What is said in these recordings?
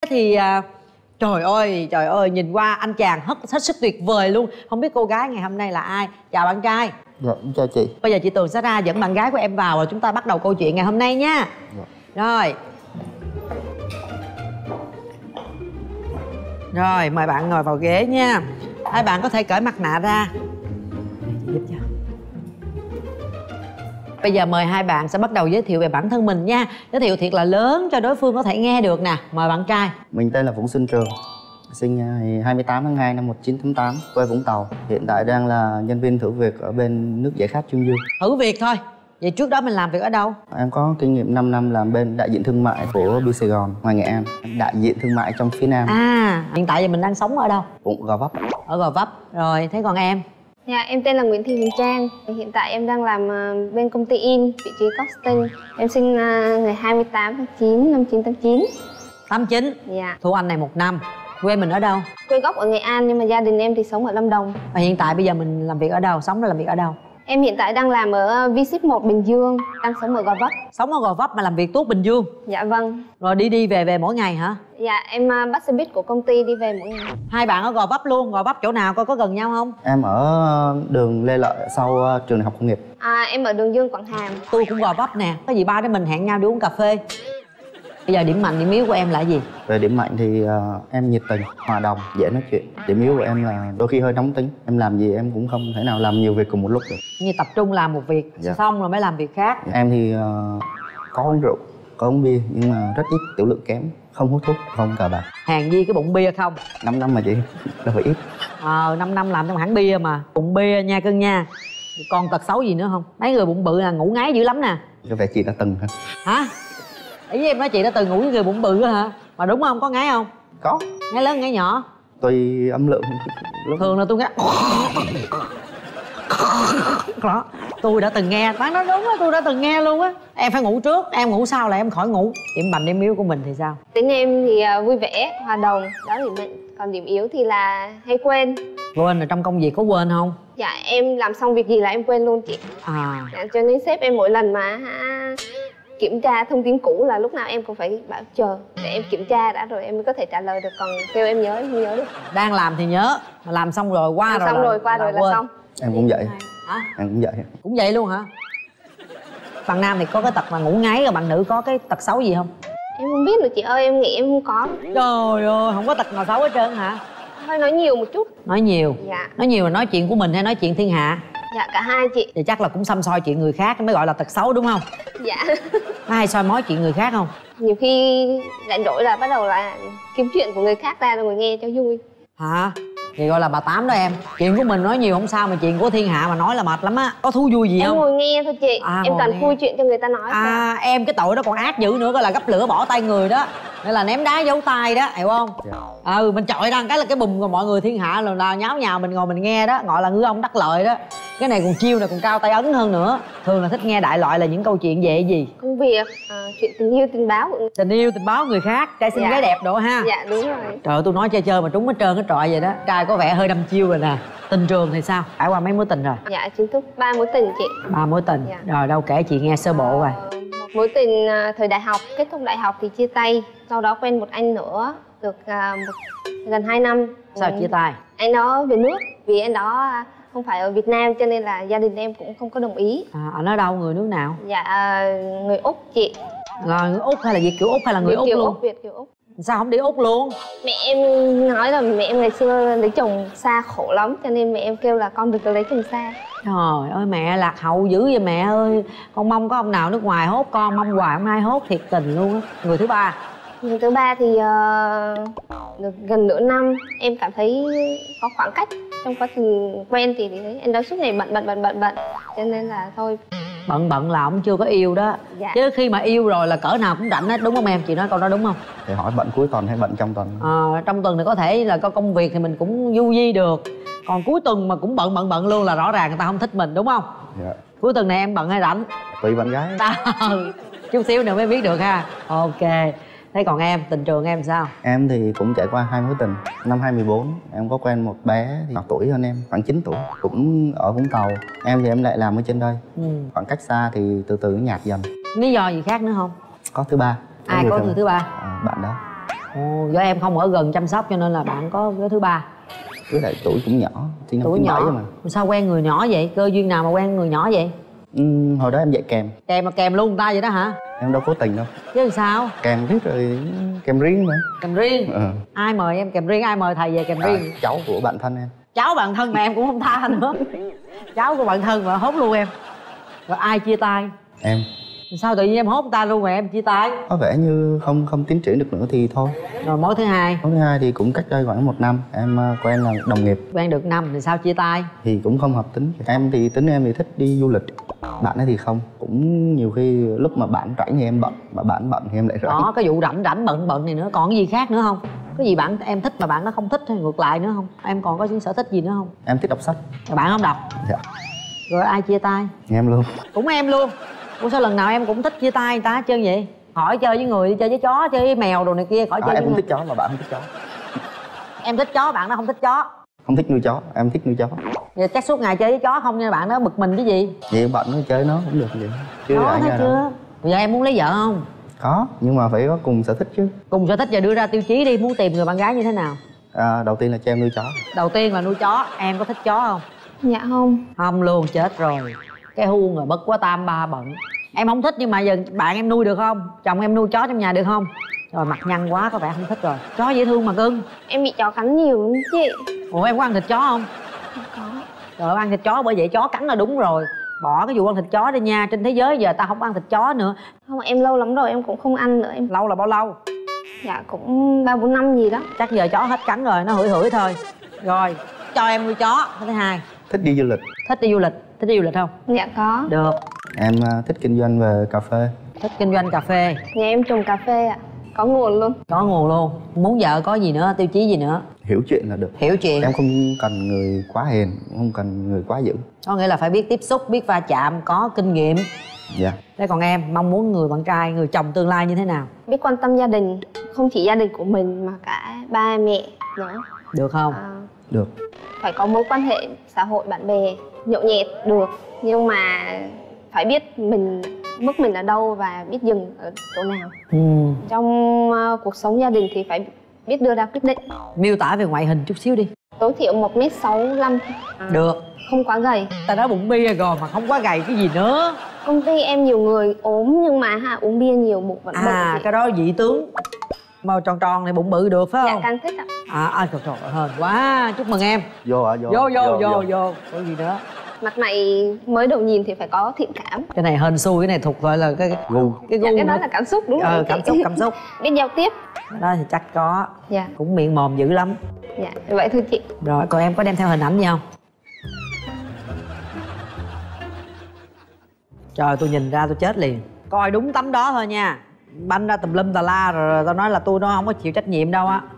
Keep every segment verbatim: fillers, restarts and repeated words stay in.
thì à, trời ơi trời ơi, nhìn qua anh chàng hết hết sức tuyệt vời luôn. Không biết cô gái ngày hôm nay là ai? Chào bạn trai. Dạ, chào chị. Bây giờ chị Tường sẽ ra dẫn bạn gái của em vào rồi chúng ta bắt đầu câu chuyện ngày hôm nay nha. Dạ. Rồi. Rồi, mời bạn ngồi vào ghế nha. Hai bạn có thể cởi mặt nạ ra. Giúp cho. Bây giờ mời hai bạn sẽ bắt đầu giới thiệu về bản thân mình nha. Giới thiệu thiệt là lớn cho đối phương có thể nghe được nè. Mời bạn trai. Mình tên là Vũ Xuân Trường, sinh ngày hai mươi tám tháng hai năm một nghìn chín trăm tám mươi tám, quê Vũng Tàu. Hiện tại đang là nhân viên thử việc ở bên nước giải khát Trung Dương. Thử việc thôi. Vậy trước đó mình làm việc ở đâu? Em có kinh nghiệm năm năm làm bên đại diện thương mại của Bưu Sài Gòn, ngoài Nghệ An. Đại diện thương mại trong phía Nam. À, hiện tại giờ mình đang sống ở đâu? Cũng Gò Vấp. Ở Gò Vấp. Rồi, thế còn em? Dạ, em tên là Nguyễn Thị Huyền Trang. Hiện tại em đang làm bên công ty in, vị trí costing. Em sinh ngày hai mươi tám tháng chín năm một nghìn chín trăm tám mươi chín. tám chín. Dạ. Thu anh này một năm. Quê mình ở đâu? Quê gốc ở Nghệ An nhưng mà gia đình em thì sống ở Lâm Đồng. Và hiện tại bây giờ mình làm việc ở đâu? Sống là làm việc ở đâu? Em hiện tại đang làm ở vê ship một Bình Dương, đang sống ở Gò Vấp. Sống ở Gò Vấp mà làm việc tốt Bình Dương? Dạ vâng. Rồi đi đi về về mỗi ngày hả? Dạ, em bắt xe buýt của công ty đi về mỗi ngày. Hai bạn ở Gò Vấp luôn? Gò Vấp chỗ nào coi có gần nhau không? Em ở đường Lê Lợi sau trường đại học công nghiệp. À, em ở đường Dương Quảng Hàm. Tôi cũng Gò Vấp nè. Có gì ba đứa mình hẹn nhau đi uống cà phê. Bây giờ điểm mạnh điểm yếu của em là gì? Về điểm mạnh thì uh, em nhiệt tình, hòa đồng, dễ nói chuyện. Điểm yếu của em là đôi khi hơi nóng tính. Em làm gì em cũng không thể nào làm nhiều việc cùng một lúc được. Như tập trung làm một việc, dạ. Xong rồi mới làm việc khác. Em thì uh, có uống rượu, có uống bia nhưng mà rất ít, tiểu lượng kém. Không hút thuốc, không cờ bạc. Hèn gì cái bụng bia không? năm năm mà chị, đâu phải ít. Ờ, năm năm làm trong hãng bia mà. Bụng bia nha cưng nha. Còn tật xấu gì nữa không? Mấy người bụng bự là ngủ ngáy dữ lắm nè. Có vẻ chị đã từng hả? Hả? Ý với em nói chị đã từng ngủ với người bụng bự hả? Mà đúng không? Có ngáy không? Có. Ngáy lớn ngáy nhỏ? Tùy âm lượng. Thường là tôi ngáy. Đó, tôi đã từng nghe. Bạn nói đúng á, tôi đã từng nghe luôn á. Em phải ngủ trước, em ngủ sau là em khỏi ngủ. Điểm mạnh điểm yếu của mình thì sao? Tính em thì vui vẻ, hòa đồng, đó điểm mạnh. Còn điểm yếu thì là hay quên. Quên là trong công việc có quên không? Dạ, em làm xong việc gì là em quên luôn chị. À. Dạ, cho nên sếp em mỗi lần mà ha, kiểm tra thông tin cũ là lúc nào em cũng phải bảo chờ để em kiểm tra đã rồi em mới có thể trả lời được, còn kêu em nhớ em không nhớ được. Đang làm thì nhớ, mà làm xong rồi qua làm rồi xong là, rồi qua là rồi là quên. xong. Em cũng vậy. Hả? Em cũng vậy. Cũng vậy luôn hả? Bạn nam thì có cái tật mà ngủ ngáy, rồi bạn nữ có cái tật xấu gì không? Em không biết nữa chị ơi, em nghĩ em không có. Trời ơi, không có tật nào xấu hết trơn hả? Hơi nói nhiều một chút. Nói nhiều? Dạ. Nói nhiều là nói chuyện của mình hay nói chuyện thiên hạ? Dạ, cả hai chị. Thì chắc là cũng xăm soi chuyện người khác mới gọi là tật xấu đúng không? Dạ. Có hay soi mói chuyện người khác không? Nhiều khi rảnh rỗi là bắt đầu là kiếm chuyện của người khác ra rồi ngồi nghe cho vui. Hả? Thì gọi là bà Tám đó em. Chuyện của mình nói nhiều không sao mà chuyện của thiên hạ mà nói là mệt lắm á. Có thú vui gì em không? Em ngồi nghe thôi chị. À, em toàn nghe. khui chuyện cho người ta nói. À thôi. Em cái tội đó còn ác dữ nữa, gọi là gấp lửa bỏ tay người đó. Nên là ném đá giấu tay đó, hiểu không? Dạ. Ừ, mình chọi ra cái là cái bùm rồi mọi người thiên hạ là, là nháo nhào mình ngồi mình nghe đó. Gọi là ngư ông đắc lợi đó. Cái này còn chiêu này còn cao tay ấn hơn nữa. Thường là thích nghe đại loại là những câu chuyện về gì? Công việc, à, chuyện tình yêu tình báo. Tình yêu tình báo người khác, trai xinh dạ. gái đẹp độ ha. Dạ đúng rồi. Trời ơi, tôi nói chơi chơi mà trúng hết trơn hết trọi vậy đó. Trai có vẻ hơi đâm chiêu rồi nè. Tình trường thì sao? Trải qua mấy mối tình rồi? Dạ, chính thức ba mối tình chị. Ba mối tình. Dạ. Rồi đâu kể chị nghe sơ bộ rồi. Ờ, một mối tình thời đại học, kết thúc đại học thì chia tay. Sau đó quen một anh nữa, được uh, một, gần hai năm. Sao chia tay? Anh đó về nước, vì anh đó không phải ở Việt Nam cho nên là gia đình em cũng không có đồng ý. À, anh ở đâu, người nước nào? Dạ, người Úc chị. Là người Úc hay là Việt kiều Úc hay là người Việt Úc kiều luôn? Úc, Việt kiều Úc. Sao không đi Úc luôn? Mẹ em nói là mẹ em ngày xưa lấy chồng xa khổ lắm, cho nên mẹ em kêu là con đừng có lấy chồng xa. Trời ơi mẹ lạc hậu dữ vậy mẹ ơi. Con mong có ông nào nước ngoài hốt con, mong hoài không ai hốt, thiệt tình luôn á. Người thứ ba? Người thứ ba thì uh, được gần nửa năm, em cảm thấy có khoảng cách trong quá trình quen thì thấy anh đó suốt ngày bận bận bận bận bận, cho nên là thôi. Bận bận là ông chưa có yêu đó. Dạ. Chứ khi mà yêu rồi là cỡ nào cũng rảnh hết, đúng không em? Chị nói câu đó đúng không? Thì hỏi bận cuối tuần hay bận trong tuần? À, trong tuần thì có thể là có công việc thì mình cũng du di được. Còn cuối tuần mà cũng bận bận bận luôn là rõ ràng người ta không thích mình đúng không? Dạ. Cuối tuần này em bận hay rảnh? Tùy bạn gái. Chút xíu nữa mới biết được ha. Ok. Thế còn em, tình trường em sao? Em thì cũng trải qua hai mối tình. Năm hai mươi bốn em có quen một bé thì nhỏ tuổi hơn em, khoảng chín tuổi, cũng ở Vũng Tàu. Em thì em lại làm ở trên đây. Ừ. Khoảng cách xa thì từ từ nó nhạt dần. Lý do gì khác nữa không? Có thứ ba. Ai có người thứ ba? À, bạn đó. Ồ, do em không ở gần chăm sóc cho nên là bạn có đứa thứ ba. Với lại tuổi cũng nhỏ, thì năm Tuổi chín bảy nhỏ rồi mà. sao quen người nhỏ vậy? Cơ duyên nào mà quen người nhỏ vậy? Ừ, hồi đó em dạy kèm. Kèm mà kèm luôn người ta vậy đó hả? Em đâu cố tình đâu. Chứ làm sao? Kèm riết rồi kèm riêng nữa. Kèm riêng? Ừ. Ai mời em kèm riêng? Ai mời thầy về kèm À, riêng? cháu của bạn thân em. Cháu bạn thân mà em cũng không tha nữa. Cháu của bạn thân mà hốt luôn em. Rồi ai chia tay? Em. Sao tự nhiên em hốt người ta luôn mà em chia tay? Có vẻ như không không tiến triển được nữa thì thôi. Rồi mối thứ hai? Mối thứ hai thì cũng cách đây khoảng một năm. Em uh, quen là đồng nghiệp. Quen được năm thì sao chia tay? Thì cũng không hợp tính. Em thì tính em thì thích đi du lịch. Bạn ấy thì không. Cũng nhiều khi lúc mà bạn rảnh thì em bận, mà bạn bận thì em lại rảnh. Đó, cái vụ rảnh rảnh bận bận này nữa. Còn cái gì khác nữa không? Có gì bạn em thích mà bạn nó không thích hay ngược lại nữa không? Em còn có những sở thích gì nữa không? Em thích đọc sách. Mà bạn không đọc? Dạ. Rồi ai chia tay? Em luôn. Cũng em luôn. Ủa sao lần nào em cũng thích chia tay người ta hết trơn vậy? Hỏi chơi với người đi, chơi với chó, chơi với mèo đồ này kia, khỏi À, chơi em với cũng người. thích chó mà bạn không thích chó. Em thích chó, bạn nó không thích chó. Không thích nuôi chó, em thích nuôi chó. Vậy chắc suốt ngày chơi với chó không nha, bạn nó bực mình cái gì? Vậy bạn nó chơi nó cũng được vậy. Chứ Đó, ở thấy nhà chưa? đâu. Bây giờ em muốn lấy vợ không? Có, nhưng mà phải có cùng sở thích chứ. Cùng sở thích và đưa ra tiêu chí đi, muốn tìm người bạn gái như thế nào? À, đầu tiên là cho em nuôi chó. Đầu tiên là nuôi chó, em có thích chó không? Dạ không. Không luôn, chết rồi. Cái huông rồi bất quá tam ba bận. Em không thích nhưng mà giờ bạn em nuôi được không? Chồng em nuôi chó trong nhà được không? Rồi mặt nhăn quá có vẻ không thích rồi. Chó dễ thương mà cưng. Em bị chó cắn nhiều lắm chị. Ủa em có ăn thịt chó không? Không có. Trời ơi, ăn thịt chó bởi vậy chó cắn là đúng rồi. Bỏ cái vụ ăn thịt chó đi nha. Trên thế giới giờ ta không ăn thịt chó nữa. Không, em lâu lắm rồi em cũng không ăn nữa em. Lâu là bao lâu? Dạ cũng ba bốn năm gì đó. Chắc giờ chó hết cắn rồi, nó hửi hửi thôi. Rồi, cho em nuôi chó. Cái thứ hai, Thích đi du lịch. thích đi du lịch. Thích đi du lịch không? Dạ có. Được. Em à, thích kinh doanh về cà phê. Thích kinh doanh cà phê. Nhà em trồng cà phê ạ. Có nguồn luôn. Có nguồn luôn. Muốn vợ có gì nữa, tiêu chí gì nữa? Hiểu chuyện là được. Hiểu chuyện. Em không cần người quá hiền, không cần người quá dữ. Có nghĩa là phải biết tiếp xúc, biết va chạm, có kinh nghiệm. Dạ. Thế còn em, mong muốn người bạn trai, người chồng tương lai như thế nào? Biết quan tâm gia đình. Không chỉ gia đình của mình mà cả ba mẹ nữa. Được không? À, Được. phải có mối quan hệ xã hội bạn bè nhậu nhẹt được, nhưng mà phải biết mình mức mình ở đâu và biết dừng ở chỗ nào. Ừ. Trong uh, cuộc sống gia đình thì phải biết đưa ra quyết định. Miêu tả về ngoại hình chút xíu đi. Tối thiểu một mét sáu lăm. Được. Không quá gầy. Ta nói bụng bia rồi mà không quá gầy cái gì nữa. Công ty em nhiều người ốm nhưng mà ha, uống bia nhiều bụng vẫn bự. À, cái đó dị tướng. Màu tròn tròn này bụng bự được phải Dạ không? càng thích ạ. À, à trời trời ơi, hên quá. Chúc mừng em. Vô ạ, vô. Vô vô vô vô. Có gì nữa? Mặt mày mới đầu nhìn thì phải có thiện cảm. Cái này hên xui, cái này thuộc gọi là cái Gu. cái gu Dạ, cái đó nữa. là cảm xúc đúng Ờ, không? cảm chị? xúc cảm xúc. Biết giao tiếp. Cái đó thì chắc có. Dạ. Cũng miệng mồm dữ lắm. Dạ, vậy thôi chị. Rồi, còn em có đem theo hình ảnh gì không? Trời, tôi nhìn ra tôi chết liền. Coi đúng tấm đó thôi nha. Banh ra tùm lum tà la rồi, rồi tao nói là tôi nó không có chịu trách nhiệm đâu á.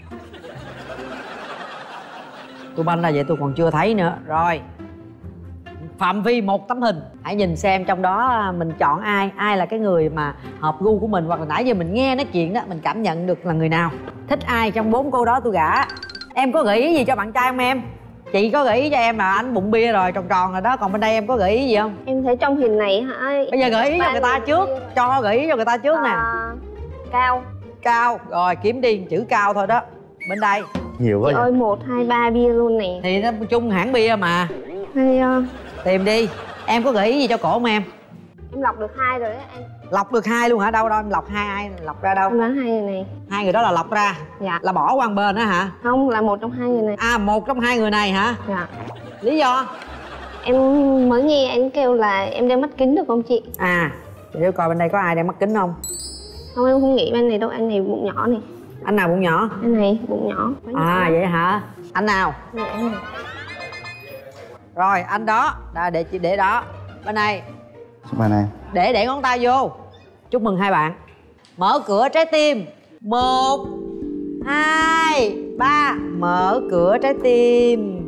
Tôi banh ra vậy tôi còn chưa thấy nữa. Rồi, phạm vi một tấm hình. Hãy nhìn xem trong đó mình chọn ai. Ai là cái người mà hợp gu của mình. Hoặc là nãy giờ mình nghe nói chuyện đó, mình cảm nhận được là người nào. Thích ai trong bốn cô đó tôi gả. Em có gợi ý gì cho bạn trai không em? Chị có gợi ý cho em là anh bụng bia rồi, tròn tròn rồi đó. Còn bên đây em có gợi ý gì không? Em thấy trong hình này hả? Bây giờ gợi ý cho người ta trước. Cho gợi ý cho người ta trước nè. À, cao. Cao. Rồi kiếm đi chữ cao thôi đó. Bên đây Nhiều quá Chị vậy. ơi, một, hai, ba bia luôn nè. thì nó chung hãng bia mà. Hay uh, Tìm đi. Em có gợi ý gì cho cổ không em? em lọc được hai rồi đấy anh. Lọc được hai luôn hả? Đâu đâu em lọc hai ai? Lọc ra đâu? Em đoán hai người này. Hai người đó là lọc ra. Dạ. Là bỏ qua một bên đó hả? Không, là một trong hai người này. À, một trong hai người này hả? Dạ. Lý do? Em mới nghe anh kêu là em đeo mắt kính được không chị? À, để coi bên đây có ai đeo mắt kính không? Không, em không nghĩ anh này đâu, anh này bụng nhỏ này. Anh nào bụng nhỏ? Anh này bụng nhỏ. Quá nhỏ. À vậy hả? Anh nào? Dạ, anh này. Rồi anh đó. Đã, để chị để đó. Bên này. Bạn này. Để để ngón tay vô. Chúc mừng hai bạn. Mở cửa trái tim. Một, hai, ba. Mở cửa trái tim.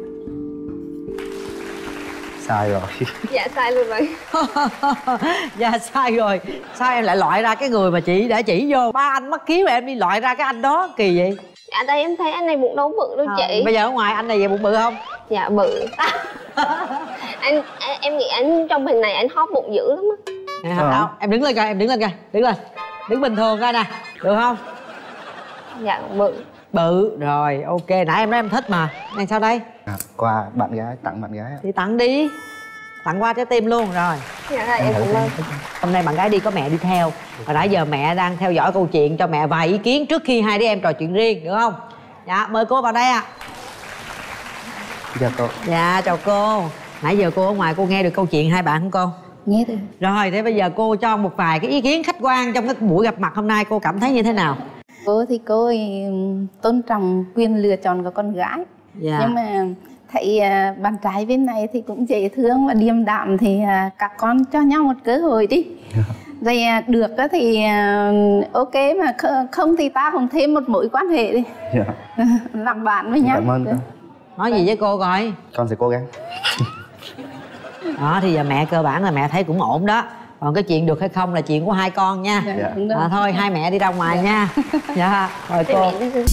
Sai rồi. Dạ sai luôn rồi. Dạ sai rồi. Sao em lại loại ra cái người mà chị đã chỉ vô? Ba anh mất kiếu mà em đi loại ra cái anh đó. Kỳ vậy? Dạ đây em thấy anh này bụng đâu bự đâu À, chị. bây giờ ở ngoài anh này về bụng bự không? Dạ bự. anh, anh em nghĩ anh trong hình này anh hóp bụng dữ lắm á. À, đâu, em đứng lên coi, em đứng lên coi, đứng lên. Đứng bình thường coi nè, được không? Dạ cũng bự. Bự rồi, ok. Nãy em nói em thích mà. Này sao đây? À, quà bạn gái, tặng bạn gái. Thì tặng đi. Tặng qua trái tim luôn rồi. Dạ là em cũng ơn. Hôm nay bạn gái đi có mẹ đi theo. Và nãy giờ mẹ đang theo dõi câu chuyện, cho mẹ vài ý kiến trước khi hai đứa em trò chuyện riêng, được không? Dạ, mời cô vào đây ạ. À. Chào cô. Dạ, chào cô. Nãy giờ cô ở ngoài cô nghe được câu chuyện hai bạn không cô? Nghe được. Rồi, thế bây giờ cô cho một vài cái ý kiến khách quan trong cái buổi gặp mặt hôm nay, cô cảm thấy như thế nào? Cô thì cô ấy tôn trọng quyền lựa chọn của con gái. Dạ. Nhưng mà thấy uh, bạn trai bên này thì cũng dễ thương và điềm đạm, thì uh, các con cho nhau một cơ hội đi. Rồi uh, được đó thì uh, ok, mà không thì ta cũng thêm một mối quan hệ đi. Yeah. Làm bạn với nhau. Cảm ơn cô. Nói gì với cô coi? Con sẽ cố gắng. Đó thì giờ mẹ cơ bản là mẹ thấy cũng ổn đó. Còn cái chuyện được hay không là chuyện của hai con nha. Dạ. À, thôi hai mẹ đi ra ngoài dạ. nha. Dạ. Rồi cô.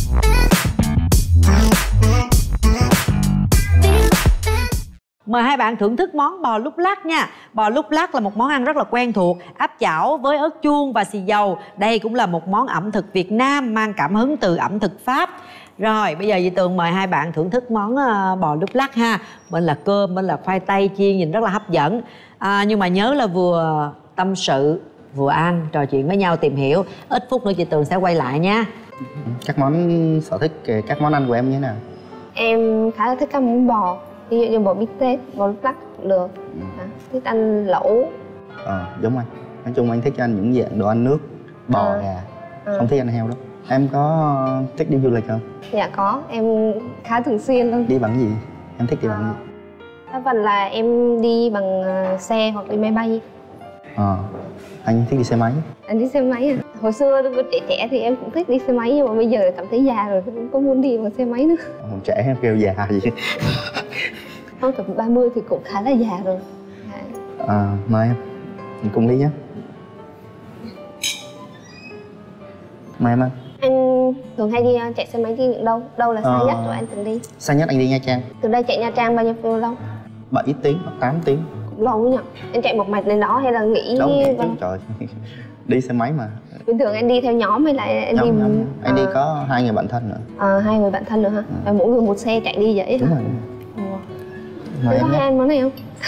Mời hai bạn thưởng thức món bò lúc lắc nha. Bò lúc lắc là một món ăn rất là quen thuộc, áp chảo với ớt chuông và xì dầu. Đây cũng là một món ẩm thực Việt Nam mang cảm hứng từ ẩm thực Pháp. Rồi bây giờ dì Tường mời hai bạn thưởng thức món uh, bò lúc lắc ha. Bên là cơm, bên là khoai tây chiên, nhìn rất là hấp dẫn. À, nhưng mà nhớ là vừa tâm sự, vừa ăn, trò chuyện với nhau, tìm hiểu. Ít phút nữa chị Tường sẽ quay lại nha. Các món sở thích, các món ăn của em như thế nào? Em khá là thích các món bò. Ví dụ như bò bít tết, bò lúc lắc cũng được. À, thích ăn lẩu. Ờ, giống anh. Nói chung anh thích ăn những dạng đồ ăn nước, bò, à. gà. À. Không thích ăn heo đâu. Em có thích đi du lịch không? Dạ có, em khá thường xuyên luôn. Đi bằng gì? Em thích đi bằng à, gì? đa phần là em đi bằng xe hoặc đi máy bay. Ờ, anh thích đi xe máy. Anh đi xe máy à? Hồi xưa tôi trẻ trẻ thì em cũng thích đi xe máy, nhưng mà bây giờ cảm thấy già rồi, không có muốn đi bằng xe máy nữa. Còn trẻ em kêu già gì? Không, tầm ba mươi thì cũng khá là già rồi. À, mời em, mình cùng đi nhé. Mời em ăn. Anh thường hay đi chạy xe máy đi những đâu? Đâu là xa ờ... nhất rồi anh từng đi? Xa nhất anh đi Nha Trang. Từ đây chạy Nha Trang bao nhiêu lâu lâu? bảy tiếng hoặc tám tiếng. Cũng lâu nhỉ? Anh chạy một mạch lên đó hay là nghỉ? Đâu nghỉ chứ, trời. Đi xe máy mà. Bình thường anh đi theo nhóm hay là anh nhóm, đi... Nhóm. À... Anh đi có hai người bạn thân nữa. À, hai người bạn thân nữa hả? Ừ. Và mỗi người một xe chạy đi vậy đúng hả? Rồi. Wow. Anh có hay ăn món này không?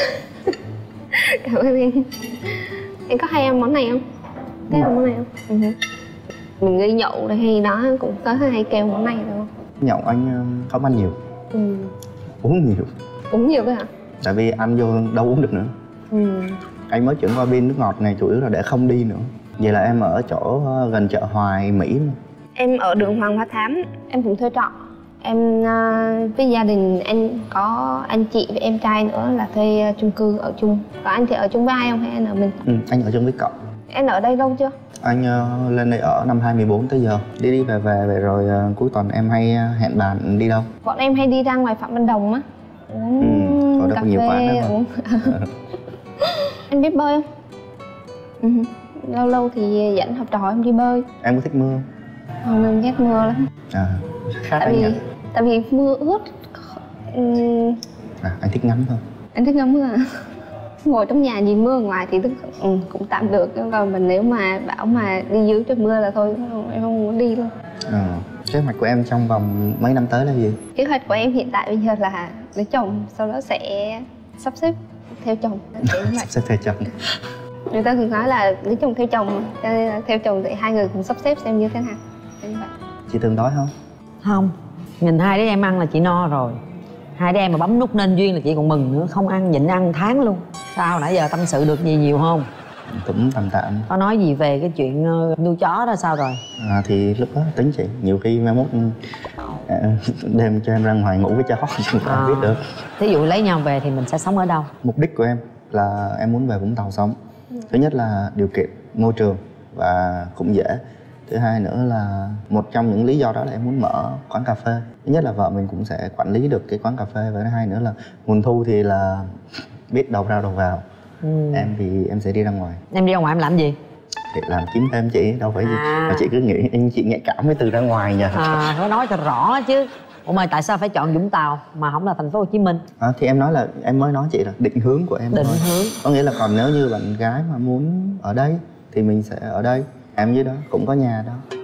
Cảm ơn anh. Anh có hay ăn món này không? Thích ăn món này không? Ừ. Mình đi nhậu đây hay đó cũng có hay kêu món này đúng không? Nhậu anh không ăn nhiều. Ừ. Uống nhiều. Uống nhiều cơ hả? Tại vì ăn vô đâu uống được nữa. Ừ. Anh mới chuyển qua bên nước ngọt này chủ yếu là để không đi nữa. Vậy là em ở chỗ gần chợ Hoài Mỹ mà. Em ở đường Hoàng Hoa Thám, em cũng thuê trọ. Em với gia đình anh có anh chị với em trai nữa là thuê chung cư ở chung. Còn anh thì ở chung với ai không hay anh ở mình? Ừ, anh ở chung với cậu. Em ở đây lâu chưa? Anh uh, lên đây ở năm hai mươi bốn tới giờ. Đi đi về về, về rồi uh, cuối tuần em hay uh, hẹn bạn đi đâu? Bọn em hay đi ra ngoài Phạm Văn Đồng á. Uống ừ, có cà phê, nhiều quán đó uống... Anh biết bơi không? Ừ. Lâu lâu thì dẫn học trò em đi bơi. Em có thích mưa? Không, em ghét mưa lắm. À, khác tại anh vì nhỉ? Tại vì mưa ướt. uhm... À, anh thích ngắm thôi. Anh thích ngắm mưa à? Ngồi trong nhà nhìn mưa ngoài thì ừ, cũng tạm được. Còn mình nếu mà bảo mà đi dưới trời mưa là thôi, em không muốn đi luôn. À, kế hoạch của em trong vòng mấy năm tới là gì? Kế hoạch của em hiện tại bây giờ là lấy chồng, sau đó sẽ sắp xếp theo chồng. Sắp xếp theo chồng. Người ta thường nói là lấy chồng theo chồng, cho nên là theo chồng thì hai người cùng sắp xếp xem như thế nào. Chị thường đói không? Không, nhìn hai đứa em ăn là chị no rồi. Hai đứa em mà bấm nút nên duyên là chị còn mừng nữa, không ăn nhịn ăn tháng luôn. Sao nãy giờ tâm sự được gì nhiều không? Cũng tạm tạm. Có nói gì về cái chuyện nuôi chó đó sao rồi? À, thì lúc đó tính chị, nhiều khi mai mốt đêm cho em ra ngoài ngủ với chó không à, biết được. Thí dụ lấy nhau về thì mình sẽ sống ở đâu? Mục đích của em là em muốn về Vũng Tàu sống. Thứ nhất là điều kiện môi trường và cũng dễ. Thứ hai nữa là một trong những lý do đó là em muốn mở quán cà phê. Thứ nhất là vợ mình cũng sẽ quản lý được cái quán cà phê. Và thứ hai nữa là nguồn thu thì là biết đầu ra đầu vào. ừ. Em thì em sẽ đi ra ngoài. Em đi ra ngoài em làm gì? Thì làm kiếm thêm chị, đâu phải à. gì mà chị cứ nghĩ anh chị nhạy cảm với từ ra ngoài nha. À, phải nói cho rõ chứ. Ủa mà tại sao phải chọn Vũng Tàu mà không là thành phố Hồ Chí Minh? À, thì em nói là em mới nói chị là định hướng của em. Định thôi. hướng. Có nghĩa là còn nếu như bạn gái mà muốn ở đây thì mình sẽ ở đây. Em dưới đó cũng có nhà đó.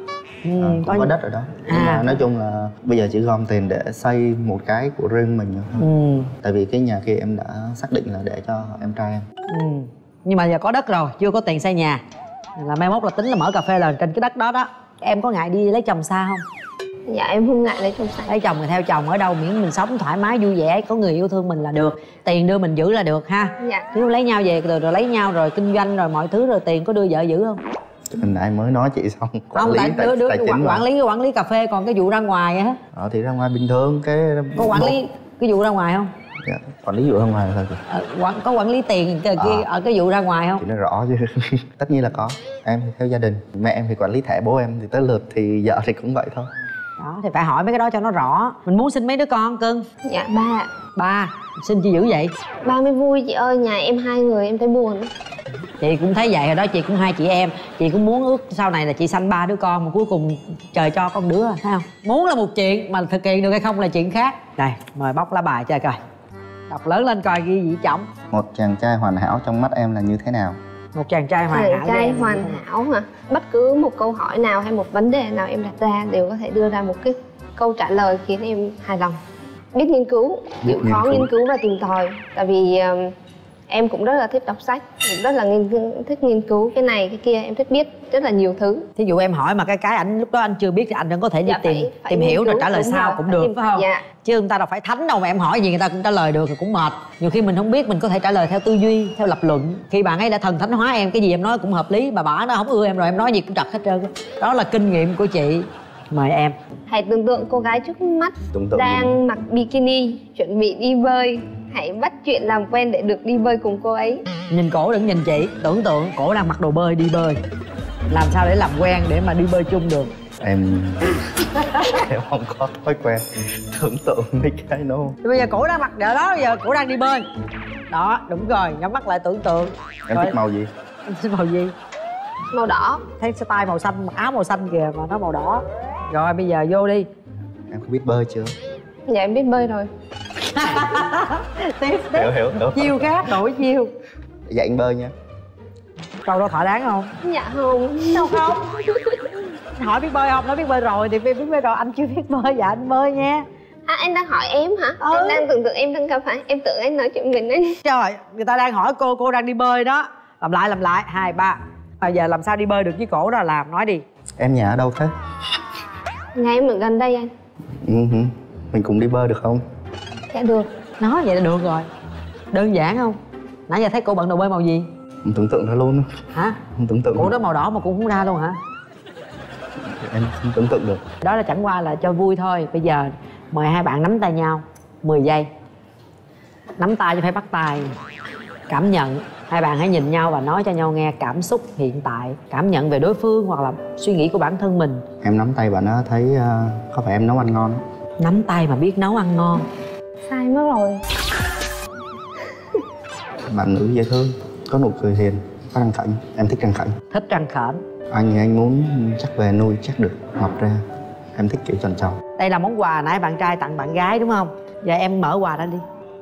ừ, à, cũng có... có đất ở đó. Nhưng à. mà nói chung là bây giờ chỉ gom tiền để xây một cái của riêng mình thôi. Ừ. Tại vì cái nhà kia em đã xác định là để cho em trai em. Ừ. Nhưng mà giờ có đất rồi, chưa có tiền xây nhà, là mai mốt là tính là mở cà phê là trên cái đất đó đó. Em có ngại đi lấy chồng xa không? Dạ em không ngại lấy chồng xa. Lấy chồng thì theo chồng ở đâu miễn mình sống thoải mái vui vẻ, có người yêu thương mình là được, tiền đưa mình giữ là được ha. Dạ. Nếu lấy nhau về rồi, rồi lấy nhau rồi kinh doanh rồi mọi thứ rồi tiền có đưa vợ giữ không? Hồi nãy mới nói chị xong quản không, lý tại tài, đứa, đứa, tài quản, quản lý quản lý cà phê, còn cái vụ ra ngoài á? Ờ thì ra ngoài bình thường cái có quản lý cái vụ ra ngoài không? Dạ, quản lý vụ ra ngoài thôi. Ờ, quản, có quản lý tiền cái, à. ở cái vụ ra ngoài không? Thì nó rõ chứ. Tất nhiên là có. Em thì theo gia đình, mẹ em thì quản lý thẻ, bố em thì tới lượt, thì vợ thì cũng vậy thôi. Đó thì phải hỏi mấy cái đó cho nó rõ. Mình muốn sinh mấy đứa con cưng? Dạ ba. Ba? Sinh chi dữ vậy? Ba mới vui chị ơi, nhà em hai người em thấy buồn. Chị cũng thấy vậy rồi đó, chị cũng hai chị em. Chị cũng muốn ước sau này là chị sanh ba đứa con, mà cuối cùng trời cho con đứa, thấy không? Muốn là một chuyện, mà thực hiện được hay không là chuyện khác. Đây, mời bóc lá bài chơi coi. Đọc lớn lên coi ghi gì trọng. Một chàng trai hoàn hảo trong mắt em là như thế nào? Một chàng trai hoàn chàng hảo trai hoàn hảo hả? Bất cứ một câu hỏi nào hay một vấn đề nào em đặt ra đều có thể đưa ra một cái câu trả lời khiến em hài lòng. Biết nghiên cứu, chịu khó nghiên cứu và tìm tòi. Tại vì um, em cũng rất là thích đọc sách, cũng rất là nghiên, thích nghiên cứu cái này cái kia, em thích biết rất là nhiều thứ. Thí dụ em hỏi mà cái cái anh lúc đó anh chưa biết thì anh vẫn có thể đi dạ, tìm phải, phải tìm hiểu rồi trả lời sao rồi, cũng được tìm, phải không? Dạ. Chứ người ta đâu phải thánh đâu mà em hỏi gì người ta cũng trả lời được thì cũng mệt. Nhiều khi mình không biết mình có thể trả lời theo tư duy, theo lập luận. Khi bạn ấy đã thần thánh hóa em, cái gì em nói cũng hợp lý, bà bả nó không ưa em rồi em nói gì cũng trật hết trơn. Đó là kinh nghiệm của chị. Mời em. Hãy tưởng tượng cô gái trước mắt đang gì? Mặc bikini chuẩn bị đi bơi. Hãy bắt chuyện làm quen để được đi bơi cùng cô ấy. Nhìn cổ đừng nhìn chị. Tưởng tượng cổ đang mặc đồ bơi đi bơi. Làm sao để làm quen để mà đi bơi chung được? Em em không có thói quen tưởng tượng mấy cái nó. Bây giờ cổ đang mặc ở đó, bây giờ cổ đang đi bơi. Đó, đúng rồi, nhắm mắt lại tưởng tượng. Em rồi. Thích màu gì? Em thích màu gì? Màu đỏ. Thấy style màu xanh, mặc áo màu xanh kìa mà nó màu đỏ. Rồi bây giờ vô đi. Em có biết bơi chưa? Dạ em biết bơi rồi. Tiếp, tiếp. Hiểu, hiểu, hiểu. Chiêu khác, đổi chiêu. Dạy anh bơi nha. Câu đó thỏa đáng không? Dạ không. Sao không? Hỏi biết bơi không? Nói biết bơi rồi thì biết bơi rồi, anh chưa biết bơi, dạ anh bơi nha. À anh đang hỏi em hả? Ừ. Em đang tưởng tượng em đang gặp phải, em tưởng anh nói chuyện mình anh. Trời, người ta đang hỏi cô, cô đang đi bơi đó. Làm lại, làm lại, hai, ba. Bây giờ làm sao đi bơi được với cổ đó làm, nói đi. Em nhà ở đâu thế? Nhà em ở gần đây anh. Ừ, mình cùng đi bơi được không? Dạ được. Nói vậy là được rồi. Đơn giản không? Nãy giờ thấy cô bận đồ bơi màu gì? Không tưởng tượng ra luôn. Hả? Không tưởng tượng. Cổ đó màu đỏ mà cũng không ra luôn hả? Em không tưởng tượng được. Đó là chẳng qua là cho vui thôi. Bây giờ mời hai bạn nắm tay nhau mười giây. Nắm tay chứ phải bắt tay. Cảm nhận. Hai bạn hãy nhìn nhau và nói cho nhau nghe cảm xúc hiện tại, cảm nhận về đối phương hoặc là suy nghĩ của bản thân mình. Em nắm tay bạn nó thấy uh, có phải em nấu ăn ngon không? Nắm tay mà biết nấu ăn ngon. Sai mất rồi. Bạn nữ dễ thương, có nụ cười hiền, có răng khảnh. Em thích răng khảnh. Thích răng khểnh. Anh thì anh muốn chắc về nuôi chắc được, mập ra. Em thích kiểu tròn tròn. Đây là món quà nãy bạn trai tặng bạn gái đúng không? Giờ em mở quà ra đi.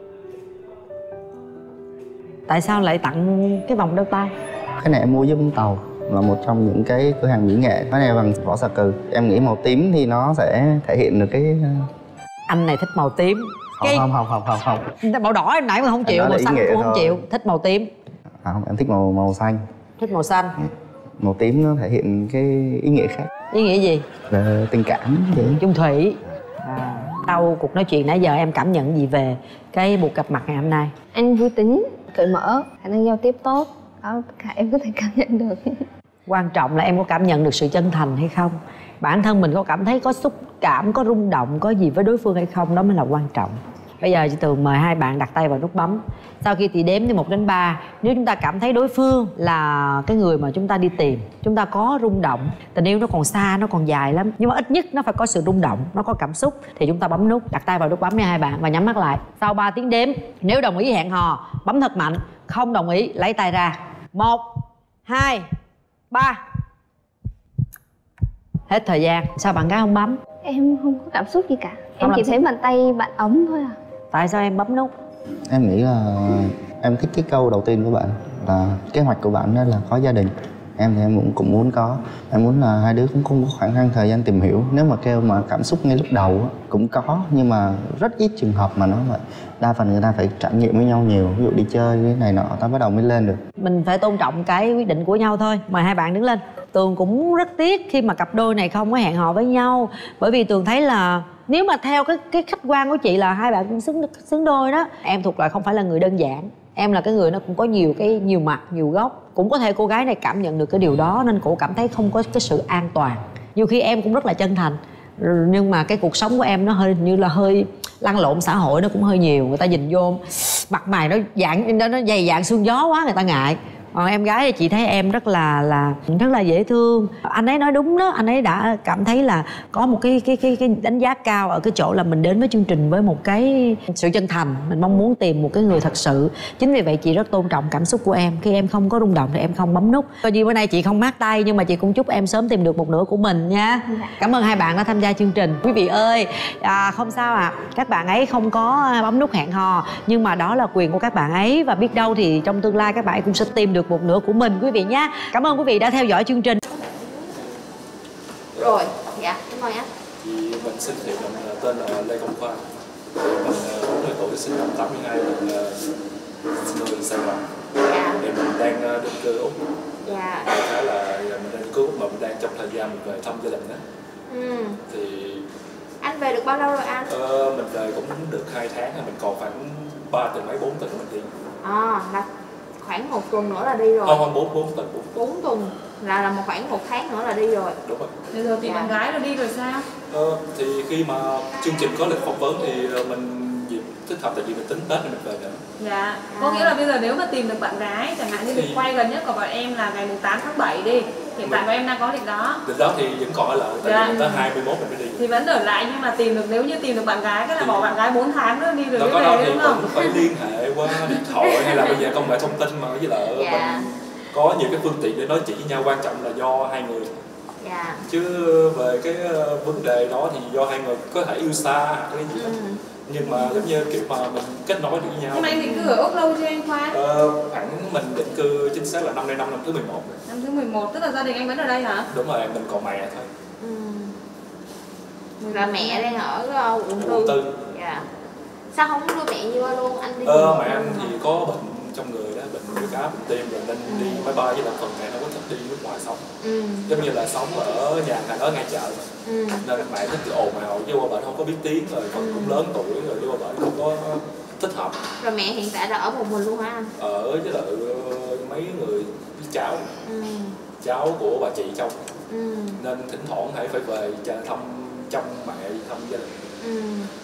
Tại sao lại tặng cái vòng đeo tay? Cái này em mua với Vũng Tàu, là một trong những cái cửa hàng mỹ nghệ. Cái này bằng vỏ xà cừ. Em nghĩ màu tím thì nó sẽ thể hiện được cái... Anh này thích màu tím. Không, cái... không, không, không, không, không. Màu đỏ em nãy mà không chịu, màu xanh cũng không chịu. Thích màu tím. À, không, em thích màu màu xanh. Thích màu xanh. Màu tím nó thể hiện cái ý nghĩa khác. Ý nghĩa gì? Về tình cảm vậy. Chung thủy. À, sau cuộc nói chuyện nãy giờ em cảm nhận gì về cái buổi gặp mặt ngày hôm nay? Anh vui tính, cởi mở, khả năng giao tiếp tốt. Đó, cả em có thể cảm nhận được. Quan trọng là em có cảm nhận được sự chân thành hay không? Bản thân mình có cảm thấy có xúc cảm, có rung động, có gì với đối phương hay không? Đó mới là quan trọng. Bây giờ chị Tường mời hai bạn đặt tay vào nút bấm. Sau khi chị đếm từ một đến ba, nếu chúng ta cảm thấy đối phương là cái người mà chúng ta đi tìm, chúng ta có rung động, tình yêu nó còn xa, nó còn dài lắm, nhưng mà ít nhất nó phải có sự rung động, nó có cảm xúc, thì chúng ta bấm nút, đặt tay vào nút bấm nha hai bạn và nhắm mắt lại. Sau ba tiếng đếm, nếu đồng ý hẹn hò, bấm thật mạnh, không đồng ý lấy tay ra. Một, hai, ba. Hết thời gian. Sao bạn gái không bấm? Em không có cảm xúc gì cả. Em chỉ thấy bàn tay bạn ấm thôi à. Tại sao em bấm nút? Em nghĩ là em thích cái câu đầu tiên của bạn là kế hoạch của bạn đó là có gia đình. Em thì em cũng cũng muốn có, em muốn là hai đứa cũng không có khoảng thời gian tìm hiểu. Nếu mà kêu mà cảm xúc ngay lúc đầu á, cũng có, nhưng mà rất ít trường hợp mà nói vậy. Đa phần người ta phải trải nghiệm với nhau nhiều, ví dụ đi chơi cái này nọ ta bắt đầu mới lên được. Mình phải tôn trọng cái quyết định của nhau thôi. Mời hai bạn đứng lên. Tường cũng rất tiếc khi mà cặp đôi này không có hẹn hò với nhau, bởi vì Tường thấy là nếu mà theo cái cái khách quan của chị là hai bạn cũng xứng xứng đôi đó. Em thuộc lại không phải là người đơn giản, em là cái người nó cũng có nhiều cái nhiều mặt nhiều góc. Cũng có thể cô gái này cảm nhận được cái điều đó nên cô cảm thấy không có cái sự an toàn. Nhiều khi em cũng rất là chân thành, nhưng mà cái cuộc sống của em nó hơi như là hơi lăn lộn xã hội, nó cũng hơi nhiều. Người ta nhìn vô mặt mày nó dạng nó, nó dày dạng xương gió quá, người ta ngại. Còn em gái thì chị thấy em rất là là rất là dễ thương. Anh ấy nói đúng đó, anh ấy đã cảm thấy là có một cái cái cái cái đánh giá cao ở cái chỗ là mình đến với chương trình với một cái sự chân thành, mình mong muốn tìm một cái người thật sự. Chính vì vậy chị rất tôn trọng cảm xúc của em. Khi em không có rung động thì em không bấm nút. Coi như bữa nay chị không mát tay, nhưng mà chị cũng chúc em sớm tìm được một nửa của mình nha. Cảm ơn hai bạn đã tham gia chương trình. Quý vị ơi, à, không sao ạ, à. Các bạn ấy không có bấm nút hẹn hò, nhưng mà đó là quyền của các bạn ấy, và biết đâu thì trong tương lai các bạn ấy cũng sẽ tìm được một nửa của mình, quý vị nhé. Cảm ơn quý vị đã theo dõi chương trình. Rồi, dạ, cảm ơn anh. Thì mình xin thiệu mình tên là Lê Công Khoa. Mình bốn mươi tuổi, sinh năm tám mươi hai, mình sinh người Sài Gòn. Dạ. Thì mình đang định cư Úc. Dạ. Đại khái là mình đang cư Úc mà mình đang trong thời gian mình về thăm gia đình đó. Ừ. Thì anh về được bao lâu rồi anh? Ờ, mình về cũng được hai tháng, mình còn khoảng ba tuần mấy bốn tuần mình đi. À, là khoảng một tuần nữa là đi rồi. Không, không, bốn bốn tuần. bốn tuần là là một khoảng một tháng nữa là đi rồi. Đúng rồi. Bây giờ tìm Dạ. bạn gái rồi đi rồi sao? Ờ, thì khi mà chương trình có lịch phỏng vấn thì mình dịp thích hợp, tại vì mình tính Tết thì mình về nữa. Dạ. Có nghĩa là bây giờ nếu mà tìm được bạn gái, chẳng hạn như lịch Thì- quay gần nhất của bọn em là ngày tám tháng bảy đi. Hiện tại bọn em đang có lịch đó. Lịch đó thì vẫn còn ở lại, tại Dạ. vì tới hai mươi mốt mình mới đi. Thì vẫn ở lại, nhưng mà tìm được, nếu như tìm được bạn gái cái là Thì- bỏ bạn gái bốn tháng nữa đi rồi Đâu mới có đâu về thì đúng không? cũng phải liên hệ qua điện thoại hay là bây giờ công nghệ thông tin mà, với lại Dạ. mình có nhiều cái phương tiện để nói chuyện với nhau, quan trọng là do hai người. Dạ. Chứ về cái ờ, vấn đề đó thì do hai người có thể yêu xa hoặc cái gì đó. Ừ. Nhưng mà giống như kiểu mà mình kết nối được với nhau. Nhưng mà anh định cư ở Úc lâu chưa anh Khoa? Ờ, khoảng mình định cư chính xác là năm nay năm năm thứ mười một rồi. Năm thứ mười một, tức là gia đình anh vẫn ở đây hả? Đúng rồi, mình còn mẹ thôi. Ừ. Là mẹ đang ở uh, quận Quận tư. tư. Dạ. Sao không đưa mẹ đi qua luôn, anh đi? Ờ, cùng mẹ anh luôn thì hả? có bệnh trong người đó, bệnh huyết áp, bệnh tim rồi nên đi máy bay, với lại phần mẹ nó có thích đi nước ngoài sống. Ừ. Giống như là sống ở nhà hàng ở ngay chợ mà. Ừ. Nên là mẹ thích ồn ào, với qua bệnh không có biết tiếng rồi, phần Ừ. cũng lớn tuổi rồi, với qua bệnh không có thích hợp. Rồi mẹ hiện tại là ở một mình luôn hả anh? Ở với lại ờ, mấy người cháu, Ừ. cháu của bà chị trong, Ừ. nên thỉnh thoảng hãy phải về cha thăm trong mẹ, thăm gia đình. Ừ.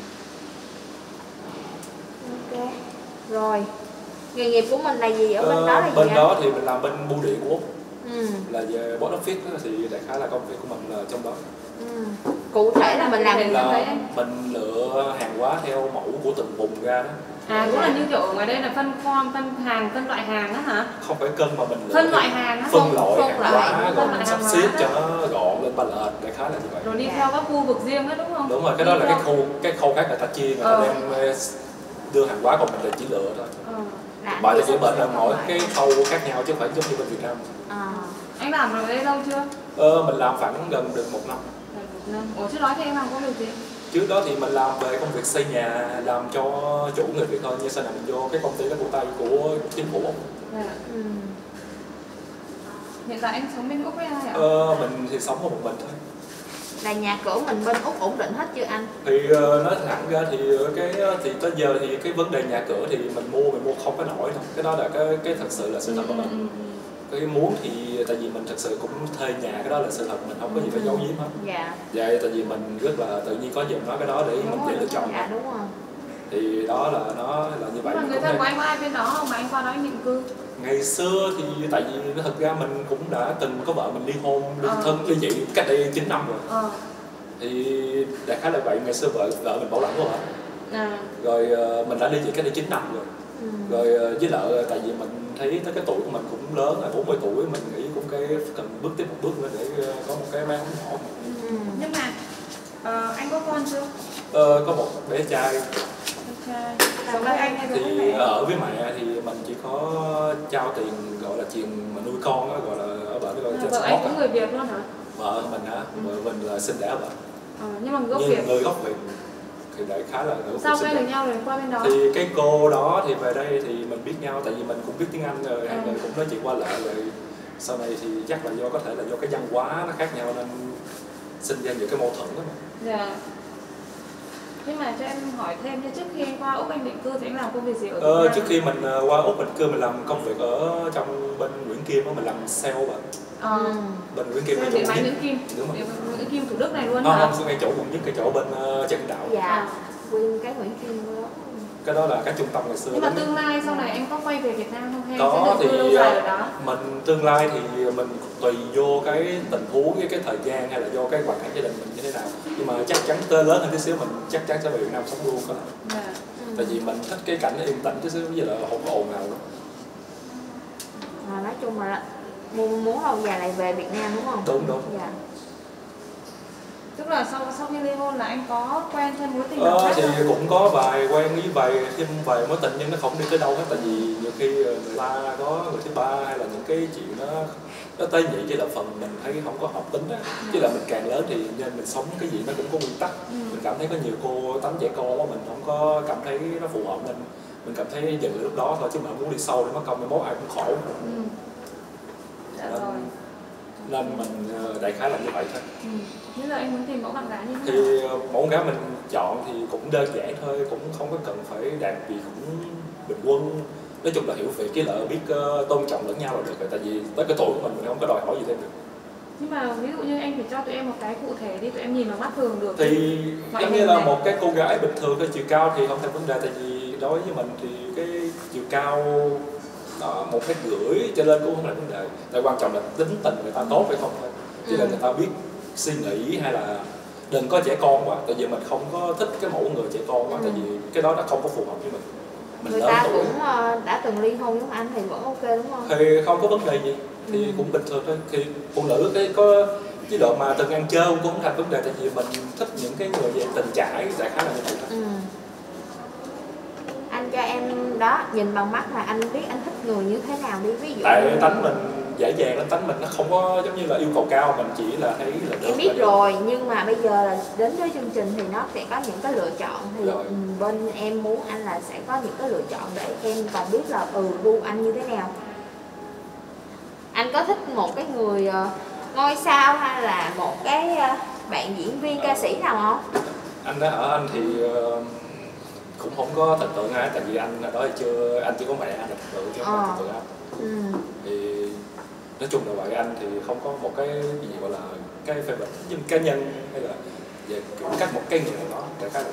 Ok. Rồi. Nghề nghiệp của mình là gì? Ở bên Ờ, đó là gì bên anh? đó thì mình làm bên bưu điện của Úc, Ừ. là về box office đó, thì đại khái là công việc của mình là trong đó. Ừ. Cụ thể là mình làm Em Là thấy- mình lựa hàng hóa theo mẫu của từng vùng ra đó, À, cũng là như kiểu ở ngoài đây là phân form, phân hàng, phân loại hàng á hả? không phải cân mà mình lựa Phân theo loại hàng á? phân loại phân hàng loại, hóa, phân rồi loại mình sắp hàng xếp hóa cho đó. nó gọn lên ba lệch, đại khái là như vậy. Rồi đi Dạ. theo các khu vực riêng hết đúng không? Đúng rồi, cái đó Đi là cái theo- khu cái khâu khác người ta chia, người ta Ờ. đem ờ, đưa hàng hóa, còn mình là chỉ lựa thôi. Ờ. Là Bởi anh vì đi bệnh là sắp xếp mỗi phân cái loại. khâu khác nhau chứ không phải giống như bên Việt Nam. À. Anh làm ở đây lâu chưa? Ờ, mình làm khoảng gần được một năm. Gần một năm. Ủa chứ nói thì em làm có việc gì? Trước đó thì mình làm về công việc xây nhà, làm cho chủ người Việt thôi, nhưng sau này mình vô cái công ty đó của Tây của chính phủ. Dạ. Ừ. Hiện tại anh sống bên Úc với ai ạ? Ờ, mình thì sống có một mình thôi. Là nhà cửa mình bên Úc ổn định hết chưa anh? Thì uh, nói thẳng ra thì cái thì tới giờ thì cái vấn đề nhà cửa thì mình mua mình mua không có nổi đâu. Cái đó là cái cái thật sự là sự thật của Ừ, ừ, mình. ừ. Cái muốn thì tại vì mình thật sự cũng thuê nhà, cái đó là sự thật, mình không có gì phải giấu giếm hết. Dạ. Vậy tại vì mình rất là tự nhiên có gì mình nói cái đó để mình dễ lựa chọn. Dạ đúng rồi. Thì đó là nó là như vậy. Nhưng mà Mình người cũng thân hay- của anh có ai bên đó không mà anh qua đó anh định cư? Ngày xưa thì tại vì thật ra mình cũng đã từng có vợ mình ly hôn, ly Ờ. thân, ly dị cách đây chín năm rồi. Ờ. Thì đại khái là vậy, ngày xưa vợ vợ mình bảo lãnh rồi. À. Rồi ờ, mình đã ly dị cách đây chín năm rồi. Ừ. Rồi ờ, với lại ờ, tại vì mình thấy tới cái tuổi của mình cũng lớn rồi, bốn mươi tuổi, mình nghĩ cũng cái cần bước tiếp một bước nữa để ờ, có một cái mái ấm ổn. Ừ. Nhưng mà ờ, anh có con chưa? Ờ, có một bé trai Con trai. Sống với anh hay sống với Thì mẹ? ở với mẹ thì mình chỉ có trao tiền gọi là tiền mà nuôi con á, gọi là ở bển gọi là Vợ trên anh cũng người Việt luôn hả? Vợ mình á, vợ mình là sinh đẻ ở bển. Ờ, nhưng mà gốc Nhưng Việt. người gốc Việt thì đại khá là người Sao sinh quen đẻ. được nhau rồi qua bên đó? Thì cái cô đó thì về đây thì mình biết nhau tại vì mình cũng biết tiếng Anh rồi, hai Ừ. người cũng nói chuyện qua lại rồi. Sau này thì chắc là do có thể là do cái văn hóa nó khác nhau nên sinh ra những cái mâu thuẫn đó mà. Dạ. Nhưng mà cho em hỏi thêm nha, trước khi anh qua Úc anh định cư thì anh làm công việc gì ở Việt Ờ, Nam? trước khi mình ờ, qua Úc mình cư mình làm công việc ở trong bên Nguyễn Kim á, mình làm sale bạn. Ờ. Bên Nguyễn Kim Xe cái điện chỗ máy nhất. Nguyễn Kim. Đúng rồi. Điện máy Nguyễn Kim Thủ Đức này luôn Không, hả? không, ngay chỗ quận nhất, cái chỗ bên uh, Trần Đạo. Dạ, nguyên cái Nguyễn Kim đó. Cái đó là cái trung tâm ngày xưa. Nhưng mà đó. tương lai sau này anh có quay về Việt Nam không hay Có sẽ định cư lâu thì dài ở ờ, đó? mình tương lai thì mình tùy vô cái tình huống với cái thời gian hay là do cái hoàn cảnh gia đình mình như thế nào. Nhưng mà chắc chắn tới lớn hơn tí xíu mình chắc chắn sẽ về Việt Nam sống luôn có lẽ. Dạ. Tại vì mình thích cái cảnh yên tĩnh chứ xíu bây giờ là không có ồn ào nữa. À, nói chung là muốn, muốn lâu dài lại về Việt Nam đúng không? Đúng đúng. Dạ. Tức là sau sau khi ly hôn là anh có quen thêm mối tình nào Ờ, khác thì không? cũng có vài quen với vài thêm vài mối tình nhưng nó không đi tới đâu hết tại vì nhiều khi người ta có người thứ ba hay là những cái chuyện nó nó tế nhị chỉ là phần mình thấy không có hợp tính á, chứ là mình càng lớn thì nên mình sống cái gì nó cũng có nguyên tắc. Ừ. Mình cảm thấy có nhiều cô tánh trẻ con quá mình không có cảm thấy nó phù hợp nên mình cảm thấy dừng lúc đó thôi chứ mà muốn đi sâu thì mất công mai mốt ai cũng khổ. Ừ. Dạ Nên- rồi. Nên mình ờ, đại khái là như vậy thôi. Ừ. Bây giờ anh muốn tìm mẫu bạn gái như thế nào? Thì ờ, mẫu gái mình chọn thì cũng đơn giản thôi, cũng không có cần phải đạt gì cũng bình quân. Nói chung là hiểu về cái lợi biết uh, tôn trọng lẫn nhau là được rồi, tại vì tới cái tuổi của mình mình không có đòi hỏi gì thêm được. Nhưng mà ví dụ như anh phải cho tụi em một cái cụ thể đi, tụi em nhìn vào mắt thường được. Thì Ngoại giống hình như là này. một cái cô gái bình thường thôi, chiều cao thì không thành vấn đề, tại vì đối với mình thì cái chiều cao đó, một mét rưỡi trở lên cũng không là vấn đề. Tại quan trọng là tính tình người ta tốt hay không thôi, chứ là người ta biết suy nghĩ hay là đừng có trẻ con quá, tại vì mình không có thích cái mẫu người trẻ con quá, tại vì cái đó đã không có phù hợp với mình. Mình Người lớn ta tuổi cũng ờ, đã từng ly hôn giống anh thì vẫn ok đúng không? thì không có vấn đề gì, thì Ừ. cũng bình thường thôi. Thì phụ nữ cái có chế độ mà từng ăn chơi cũng không thành vấn đề, tại vì mình thích những cái người về tình trải đại khái là như vậy thôi. Ừ. Anh cho em đó nhìn bằng mắt là anh biết anh thích người như thế nào đi, ví dụ Tại như- tánh mình dễ dàng lắm, tánh mình nó không có giống như là yêu cầu cao, mình chỉ là thấy là được em biết là được. rồi, nhưng mà bây giờ là đến với chương trình thì nó sẽ có những cái lựa chọn thì Rồi. ừ, bên em muốn anh là sẽ có những cái lựa chọn để em còn biết là ừ gu anh như thế nào. Anh có thích một cái người ờ, ngôi sao hay là một cái ờ, bạn diễn viên ca sĩ nào không? Anh đã ở anh thì ờ, cũng không có thần tượng ai, tại vì anh ở đó thì chưa, anh chỉ có mẹ anh là thần tượng chứ không Ờ. phải thần tượng anh. Ừ. Thì nói chung là vậy, anh thì không có một cái gì gọi là cái phê bình nhưng cá nhân hay là về kiểu cách một cái người nào đó đại khái là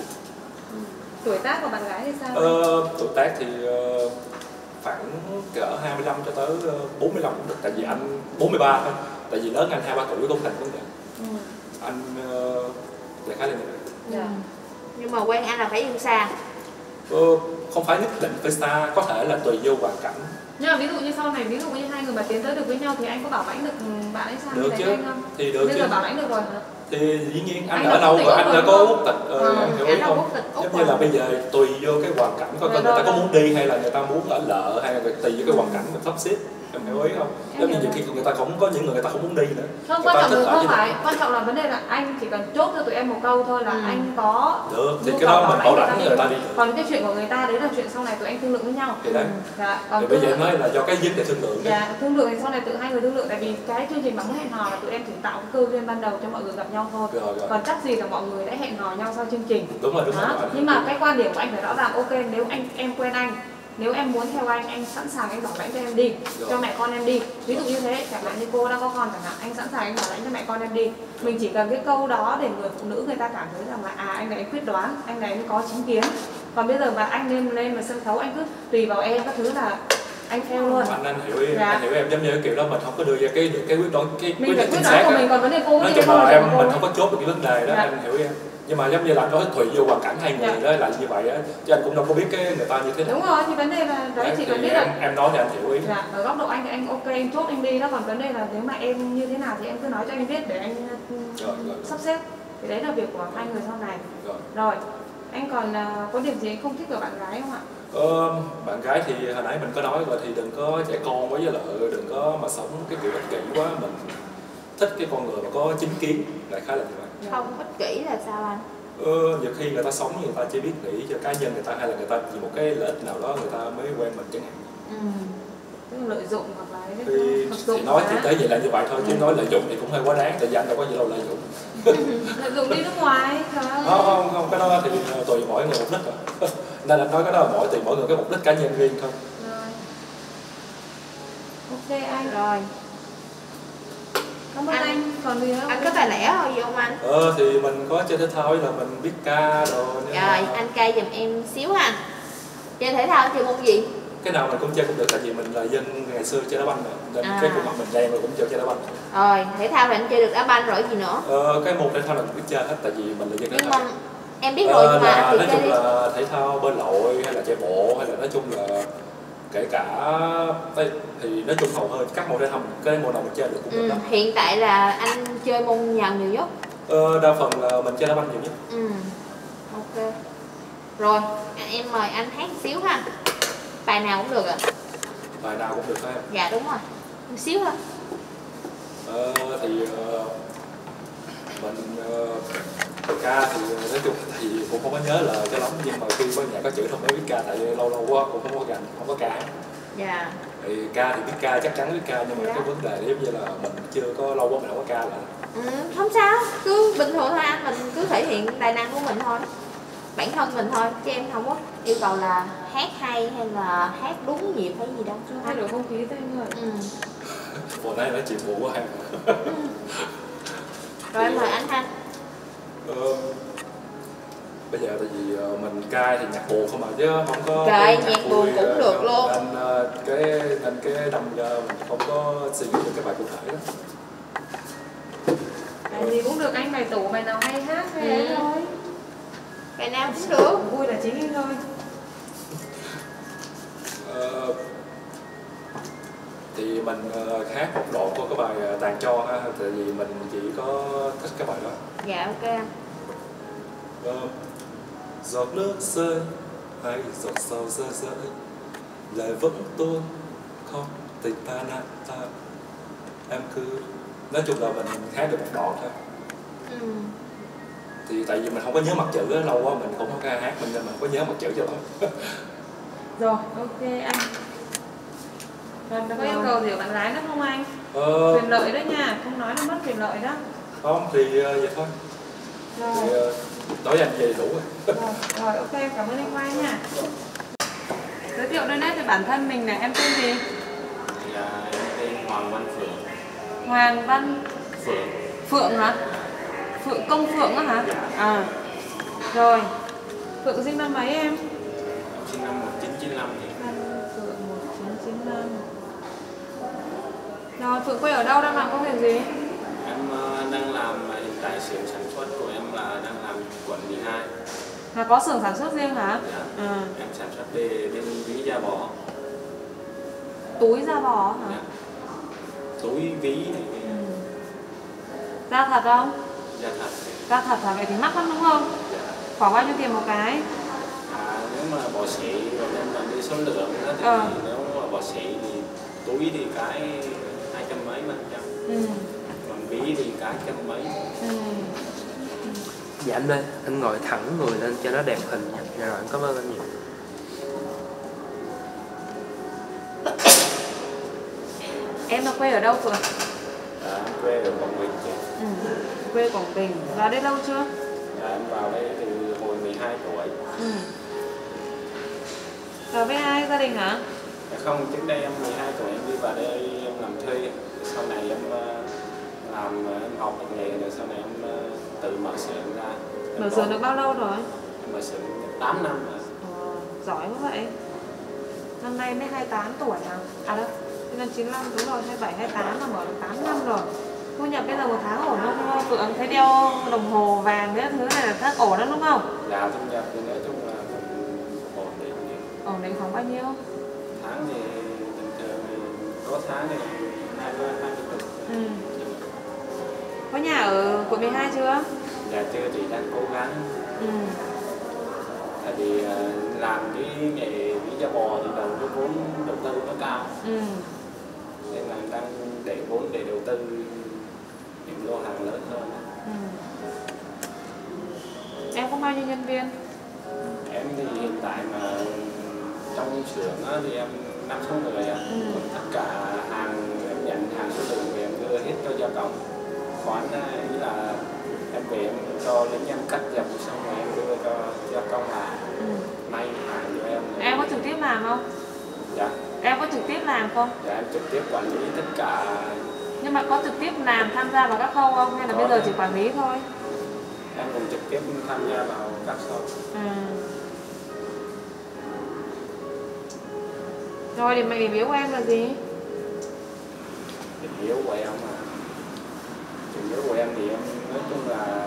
Tuổi tác của bạn gái thì sao? Ờ, tuổi tác thì ờ, khoảng cỡ hai mươi lăm cho tới ờ, bốn mươi lăm cũng được, tại vì anh bốn mươi ba thôi, tại vì lớn anh hai ba tuổi cũng thành vấn đề. Ừ. Anh ờ, đại khái là như vậy. Dạ. Nhưng mà quen anh là phải yêu xa. Ờ, không phải nhất định phải xa, có thể là tùy vô hoàn cảnh. Nhưng mà ví dụ như sau này, ví dụ như hai người mà tiến tới được với nhau thì anh có bảo lãnh được bạn ấy sang Được để chứ, anh không? thì được Bây chứ. giờ bảo lãnh được rồi hả? Thì dĩ nhiên anh, Anh ở là đâu quốc tịch rồi Úc anh rồi đã đúng có không? quốc tịch ờ, Ừ, em hiểu anh ý là không? quốc tịch Úc Giống rồi. như là bây giờ tùy vô cái hoàn cảnh, coi Rồi, coi người ta rồi, có rồi. muốn đi hay là người ta muốn ở lợ hay là tùy vô cái hoàn cảnh mình sắp xếp. Em hiểu ý không? Em Giống như hiểu nhiều rồi. khi người ta không có những người người ta không muốn đi nữa. Không, Người quan ta trọng thích là ở không với phải, mình. quan trọng là vấn đề là anh chỉ cần chốt cho tụi em một câu thôi là Ừ. anh có Được, thì nhu cái cầu đó mình bảo lãnh đi. người ta đi. Còn cái chuyện của người ta đấy là chuyện sau này tụi anh thương lượng với nhau. Thì đấy. Dạ, còn Thì bây giờ thương- em nói là do cái vấn đề thương lượng đấy. Dạ, thương lượng thì sau này tự hai người thương lượng, tại vì cái chương trình bằng hẹn hò là tụi em chỉ tạo cái cơ duyên ban đầu cho mọi người gặp nhau thôi. Rồi, rồi. Còn chắc gì là mọi người đã hẹn hò nhau sau chương trình. Đúng rồi, đúng rồi. Đó. Anh Nhưng hiểu. mà cái quan điểm của anh phải rõ ràng, ok nếu anh em quen anh, nếu em muốn theo anh, anh sẵn sàng anh bảo lãnh cho em đi, Rồi. cho mẹ con em đi. Ví dụ như thế, chẳng hạn như cô đang có con chẳng hạn, anh sẵn sàng anh bảo lãnh cho mẹ con em đi. Mình chỉ cần cái câu đó để người phụ nữ người ta cảm thấy rằng là à anh này anh quyết đoán, anh này anh có chính kiến. Còn bây giờ mà anh lên lên mà sân khấu anh cứ tùy vào em các thứ là anh theo luôn. Anh anh hiểu em, Dạ. anh hiểu em, giống như cái kiểu đó mình không có đưa ra cái được cái quyết đoán cái Mình quyết phải định quyết chính đoán xác của á. mình, còn vấn đề cô Nói thì chung không là là em chuyện của mình cô. không có chốt được cái vấn đề đó, Dạ. anh hiểu em. Nhưng mà giống như là anh nói tùy vô hoàn cảnh hai người Dạ. đó là như vậy á, chứ anh cũng đâu có biết cái người ta như thế nào. Đúng rồi, thì vấn đề là đấy, chỉ Thì cần biết em, là em nói thì anh hiểu ý. dạ, ở góc độ anh thì anh ok, anh chốt anh đi đó, còn vấn đề là nếu mà em như thế nào thì em cứ nói cho anh biết để anh ừ, Rồi, rồi. sắp xếp. Thì đấy là việc của hai người sau này. Rồi. Rồi, Anh còn uh, có điểm gì anh không thích ở bạn gái không ạ? Ờ, bạn gái thì hồi nãy mình có nói rồi, thì đừng có trẻ con quá, với lại đừng có mà sống cái kiểu ích kỷ quá. Mình thích cái con người mà có chính kiến, đại khái là như vậy. Không ích kỷ là sao anh? Ờ, nhiều khi người ta sống người ta chỉ biết nghĩ cho cá nhân người ta, hay là người ta vì một cái lợi ích nào đó người ta mới quen mình chẳng hạn. Ừ. Tức là lợi dụng hoặc là cái Thì, thì nói thì tới vậy là như vậy thôi, chứ nói lợi dụng thì cũng hơi quá đáng, tại vì anh đâu có gì đâu lợi dụng. Lợi dụng đi nước ngoài, trời ơi. Không, không, không, cái đó thì tùy mỗi người mục đích rồi. Nên là nói cái đó là mỗi tùy mỗi người cái mục đích cá nhân riêng thôi. Rồi. Ok anh. Rồi. Cảm ơn anh, anh. Còn gì nữa không? Anh có tài lẻ thôi gì không anh? Ờ thì mình có chơi thể thao là mình biết ca rồi. Rồi, anh ca giùm em xíu ha. Chơi thể thao chơi môn gì? Cái nào mình cũng chơi cũng được, tại vì mình là dân ngày xưa chơi đá banh rồi, nên À. cái khuôn mặt mình đen rồi cũng chơi chơi đá banh. Rồi, thể thao thì anh chơi được đá banh rồi gì nữa? Ờ, cái môn thể thao là mình biết chơi hết, tại vì mình là dân thể Nhưng thao. mà em biết rồi Ờ, nhưng mà là, anh nói thì chơi chung đi. là thể thao bơi lội hay là chạy bộ hay là nói chung là kể cả đây thì nói chung hầu hết các môn thể thao cái môn nào mình chơi được cũng được Ừ, đó. hiện tại là anh chơi môn nào nhiều nhất? Ờ, đa phần là mình chơi đá banh nhiều nhất. Ừ. Ok. Rồi, em mời anh hát một xíu ha. Bài nào cũng được ạ. À? Bài nào cũng được phải không? Dạ đúng rồi. Một xíu thôi. Ờ, thì uh, mình uh, ca thì nói chung thì cũng không có nhớ lời cho lắm, nhưng mà khi có nhà có chữ không mới biết ca, tại vì lâu lâu quá cũng không có gần không có ca. Dạ. Thì ca thì biết ca, chắc chắn biết ca, nhưng mà Dạ. cái vấn đề giống như là mình chưa có lâu quá mình không có ca lại. Ừ, không sao, cứ bình thường thôi anh, mình cứ thể hiện tài năng của mình thôi, bản thân mình thôi, chứ em không có yêu cầu là hát hay hay là hát đúng nhịp hay gì đâu. Chưa thay đổi không khí thôi anh ơi. Ừ. Vừa nãy nói chuyện vụ quá hay. Rồi em mời anh ha. Ờ, bây giờ tại vì uh, mình ca thì nhạc buồn không mà, chứ không có Trời, cái nhạc buồn vui, cũng uh, được luôn. Nên uh, cái nên cái đâm ra mình không có suy nghĩ được cái bài cụ thể đó. Bài gì cũng được anh, bài tủ, bài nào hay hát hay Ừ. ấy thôi. Bài nào cũng được. Vui là chính anh thôi. Ờ, thì mình uh, hát một đoạn của cái bài uh, Tàn Cho ha, tại vì mình chỉ có thích cái bài đó. Dạ ok anh. Ờ, giọt nước rơi hay giọt sầu rơi rơi, lệ vẫn tuôn không tình ta nát ta, em cứ nói chung là mình hát được một đoạn thôi. Ừ. Thì tại vì mình không có nhớ mặt chữ á, lâu quá mình cũng không có hát mình nên mình không có nhớ mặt chữ cho lắm. Rồi, ok anh. Rồi, có yêu cầu gì của bạn gái nữa không anh? Ờ, Quyền lợi đó nha, không nói là mất quyền lợi đó. không thì uh, vậy thôi. Rồi. Thì uh, nói với anh về đủ rồi. Rồi, rồi, ok, cảm ơn anh Quang nha. Giới thiệu đây nét về bản thân mình này, em tên gì? Dạ, em tên Hoàng Văn Phượng. Hoàng Văn Phượng. Phượng hả? Phượng Công Phượng á hả? À. Rồi. Phượng sinh năm mấy em? Em sinh năm một nghìn chín trăm chín mươi lăm thì Văn Phượng một nghìn chín trăm chín mươi lăm. Rồi, Phượng quê ở đâu, đang làm công việc gì? em uh, đang làm uh, hiện tại xưởng sản xuất của em là đang làm quận mười hai. Là có xưởng sản xuất riêng hả? Dạ. À. Em sản xuất về bên ví da bò. Túi da bò hả? Dạ. Túi ví này, Ừ. Da thật không? da thật. Da thật hả? Vậy thì mắc lắm đúng không? Dạ. Khoảng bao nhiêu tiền một cái? À, nếu mà bò sỉ rồi em là đi số lượng đó thì Ờ. nếu mà bò sỉ thì túi thì cái hai trăm mấy mà trăm. Ừ. Còn ví thì cái trăm mấy. Ừ. Dạ anh ơi, anh ngồi thẳng người lên cho nó đẹp hình nha. Dạ rồi, anh cảm ơn anh nhiều. Em là quê ở đâu Phượng? Dạ, em quê ở Quảng Bình chị. Ừ. Quê Quảng Bình. Vào đây lâu chưa? Dạ, em vào đây từ hồi mười hai tuổi. Ừ. Vào với ai? Gia đình hả? Dạ không, trước đây em mười hai tuổi em đi vào đây em làm thuê. Sau này em uh, làm uh, em học nghề rồi sau này em uh, tự mở xưởng ra. Em Mở có- xưởng được bao lâu rồi? Em mở xưởng được tám năm rồi. Ờ, giỏi quá vậy. Năm nay mới hai mươi tám tuổi à? À đâu, năm chín mươi lăm đúng rồi, hai mươi bảy, hai mươi tám là mở được tám năm rồi. Thu nhập bây giờ một tháng ổn không Phượng? Thấy đeo đồng hồ vàng cái thứ này là rất ổn lắm đúng không? Dạ, thu nhập thì nói chung là cũng ổn định. Ổn định khoảng bao nhiêu? Tháng thì bình thường thì có tháng thì hai mươi hai mươi triệu. Ừ. Có nhà ở quận mười hai chưa? Dạ chưa, chị đang cố gắng. Ừ. Tại vì à, làm cái nghề lý da bò thì đầu cái vốn đầu tư nó cao, Ừ. nên là đang để vốn để đầu tư những lô hàng lớn hơn. Ừ. Em có bao nhiêu nhân viên? Em thì hiện tại mà trong xưởng á, thì em năm sáu người ạ. Ừ. Còn tất cả hàng em nhận hàng số lượng thì em đưa hết cho gia công. Khoán ý là em về em cho lính em cắt dập xong rồi em đưa cho gia công là Ừ. may hàng cho em. Em có trực tiếp làm không? Dạ. Em có trực tiếp làm không? Dạ em trực tiếp quản lý tất cả. Nhưng mà có trực tiếp làm tham gia vào các khâu không? Hay là Có bây giờ đấy. chỉ quản lý thôi? Em cũng trực tiếp tham gia vào các khâu. Ừ. Rồi điểm điểm yếu của em là gì? Điểm yếu của em mà điểm yếu của em thì em nói chung là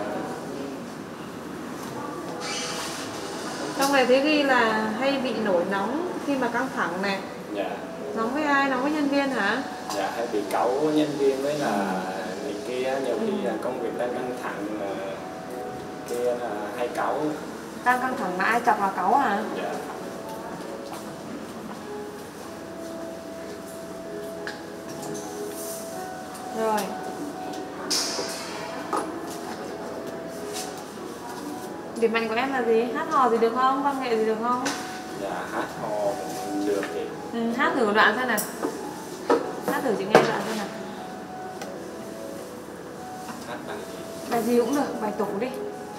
Trong này thấy ghi là hay bị nổi nóng khi mà căng thẳng này. dạ Nóng với ai? Nóng với nhân viên hả? dạ hay bị cáu nhân viên với là này kia, nhiều khi là công việc đang căng thẳng là kia là hay cáu. Đang căng thẳng mà ai chọc là cáu hả? Dạ. Rồi. Điểm mạnh của em là gì? Hát hò gì được không? Văn nghệ gì được không? Dạ hát hò cũng được thì Ừ, hát thử một đoạn xem nào. Hát thử chị nghe đoạn xem nào. hát bằng gì? Bài gì cũng được, bài tủ đi.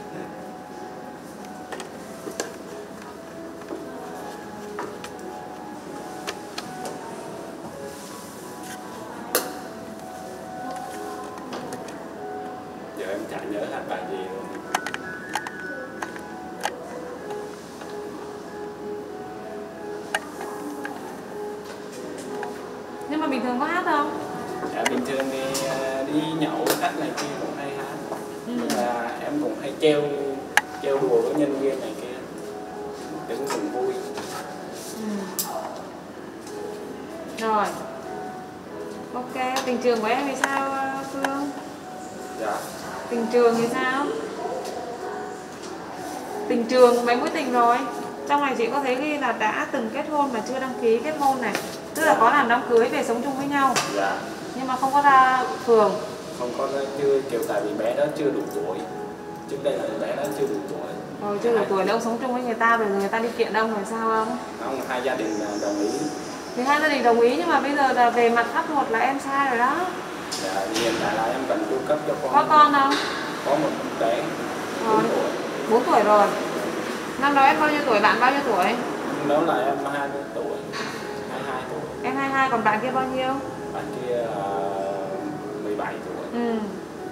Giờ em chả nhớ hát bài gì luôn. Nhưng mà bình thường có hát không? Dạ bình thường thì à, đi nhậu khách này kia cũng hay hát. Ừ. Nhưng mà em cũng hay trêu trêu đùa với nhân viên này kia, tính mình vui. Ừ. Rồi. Ok, tình trường của em thì sao Phương? Dạ. Tình trường thì sao? Tình trường mấy mối tình rồi. Trong này chị có thấy ghi là đã từng kết hôn mà chưa đăng ký kết hôn này. Tức là có làm đám cưới về sống chung với nhau. Dạ. Nhưng mà không có ra phường. Không có, chưa kiểu tại vì bé đó chưa đủ tuổi. Trước đây là bé đó chưa đủ tuổi. Rồi chưa đủ tuổi để ông sống chung với người ta, rồi người ta đi kiện ông rồi sao không? Không, hai gia đình đồng ý. Thì hai gia đình đồng ý, nhưng mà bây giờ là về mặt pháp luật là em sai rồi đó. Dạ, hiện tại là em vẫn chu cấp cho con. Có con không? Có một bé bốn tuổi. bốn tuổi rồi. Năm đó em bao nhiêu tuổi, bạn bao nhiêu tuổi? Đó là em hai mươi tuổi, hai mươi hai tuổi. Em hai mươi hai, còn bạn kia bao nhiêu? Bạn kia là mười bảy tuổi. Ừ.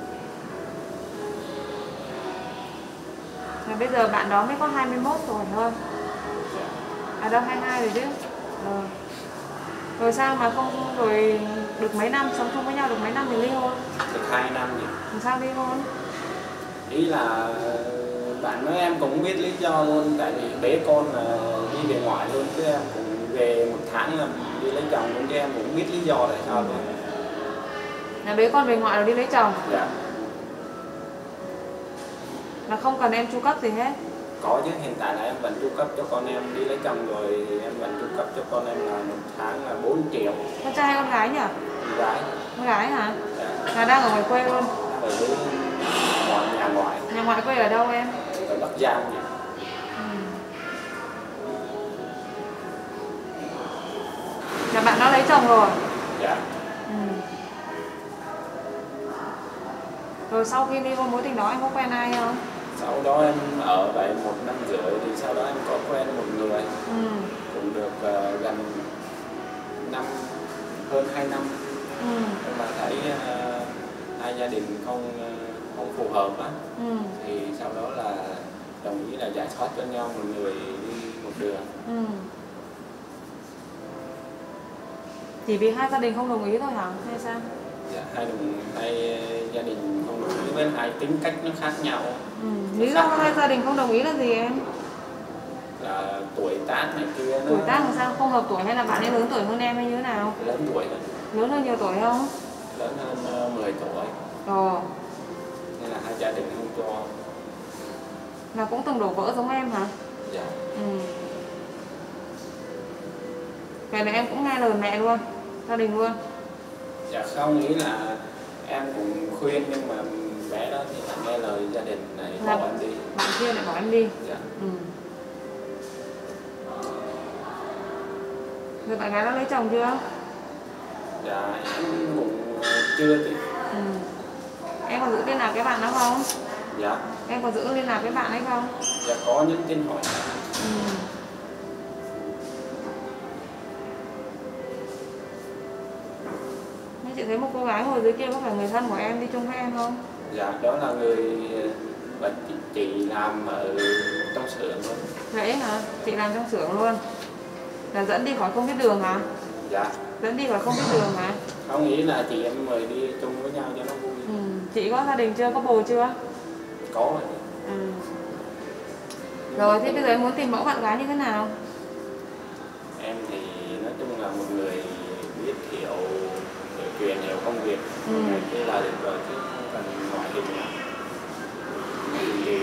Và bây giờ bạn đó mới có hai mươi mốt tuổi thôi. Dạ. À đâu, hai mươi hai rồi chứ. Rồi. Rồi sao mà không, rồi được mấy năm, sống chung với nhau được mấy năm thì ly hôn? Được hai năm nhỉ. Làm sao ly hôn? Ý là bạn nói em cũng biết lý do luôn, tại vì bé con là đi về ngoại luôn, chứ em cũng về một tháng là đi lấy chồng luôn, chứ em cũng biết lý do tại sao luôn. Là bế con về ngoại rồi đi lấy chồng? Dạ. Là không cần em chu cấp gì hết? Có chứ, hiện tại là em vẫn chu cấp cho con em đi lấy chồng rồi, thì em vẫn chu cấp cho con em là một tháng là bốn triệu. Con trai hay con gái nhỉ? Con gái. Con gái hả? Dạ. Là đang ở ngoài quê luôn? Ở ngoài nhà ngoại. Nhà ngoại quê ở đâu em? Ở Bắc Giang nhỉ. Ừ. Nhà bạn đã lấy chồng rồi? Dạ. Ừ. Rồi sau khi đi qua mối tình đó em có quen ai không? Sau đó em ở vậy một năm rưỡi thì sau đó em có quen một người. Ừ. Cũng được uh, gần năm, hơn hai năm. Ừ. Nhưng mà thấy uh, hai gia đình không uh, không phù hợp á. Ừ. Thì sau đó là đồng ý là giải thoát cho nhau, một người đi một đường. Ừ. Chỉ vì hai gia đình không đồng ý thôi hả? Hay sao? Dạ, hai đồng hai gia đình không đồng ý với hai tính cách nó khác nhau. Ừ. Lý do hai gia đình không đồng ý là gì em? Là tuổi tác này kia. Tuổi tác làm sao? Không hợp tuổi hay là bạn ấy lớn tuổi hơn em hay như thế nào? Lớn tuổi hơn. Lớn hơn nhiều tuổi không? Lớn hơn uh, mười tuổi. Ồ. Nên là hai gia đình không cho. Là cũng từng đổ vỡ giống em hả? Dạ. Ừ. Cái này em cũng nghe lời mẹ luôn, gia đình luôn. Dạ không, nghĩ là em cũng khuyên nhưng mà bé đó thì lại nghe lời gia đình này bỏ Là em đi. bạn kia lại bỏ em đi. Dạ. Ừ. Rồi bạn gái đã lấy chồng chưa? Dạ em cũng chưa thì. Ừ. Em còn giữ liên lạc với bạn đó không? Dạ. Em còn giữ liên lạc với bạn hay không? Dạ có những tin hỏi. Ừ. Nhưng chị thấy một cô gái ngồi dưới kia có phải người thân của em đi chung với em không? Dạ đó là người bà chị, chị làm ở trong xưởng luôn. Vậy hả? Chị làm trong xưởng luôn. Là dẫn đi khỏi không biết đường hả? Dạ. Dẫn đi khỏi không biết đường hả? Không, nghĩ là chị em mời đi chung với nhau cho nó vui. Ừ. Chị có gia đình chưa? Có bồ chưa? Có rồi. Ừ. Rồi thế bây giờ em muốn tìm mẫu bạn gái như thế nào? Em thì nói chung là một người biết hiểu, hiểu chuyện, hiểu công việc. Ừ. Thế là được rồi, chứ không cần ngoại hình nào. Thì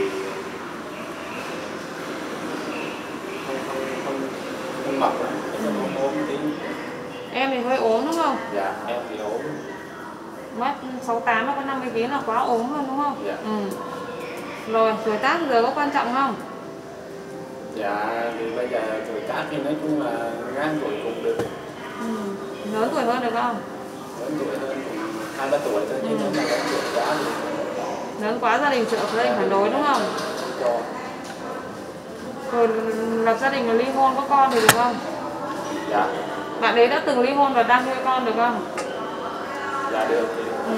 không không không không mập lắm, Ừ. không ốm tí. Em thì hơi ốm đúng không? Dạ em thì ốm. Mất sáu tám nó có năm mươi ký là quá ốm luôn đúng không? Dạ. Ừ. Rồi tuổi tác giờ có quan trọng không? Dạ thì bây giờ tuổi tác thì nói chung là ngang tuổi cũng được. Ừ. Lớn tuổi hơn được không? Lớn tuổi hơn cũng hai ba tuổi thôi, nhưng Ừ. nếu mà lớn tuổi quá thì Lớn quá gia đình trợ gia đình phản đối đúng không? cho. Rồi lập gia đình là ly hôn có con thì được không? Dạ. Bạn ấy đã từng ly hôn và đang nuôi con được không? Dạ được thì Ừ.